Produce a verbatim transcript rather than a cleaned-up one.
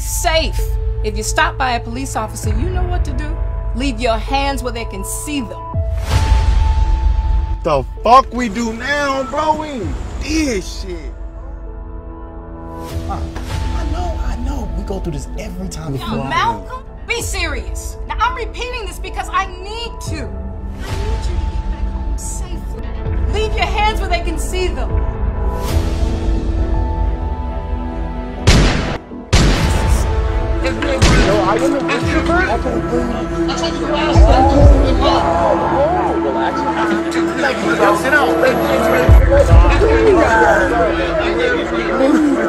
safe. If you stop by a police officer, you know what to do. Leave your hands where they can see them. The fuck we do now, bro? We ain't did shit. I, I know, I know. We go through this every time. Now, Malcolm, be serious. Now, I'm repeating this because I need to. I need you to get back home safely. Leave your hands where they can see them. Yo, I am an introvert. I can't bring you. I told you last time. Relax. Sit down.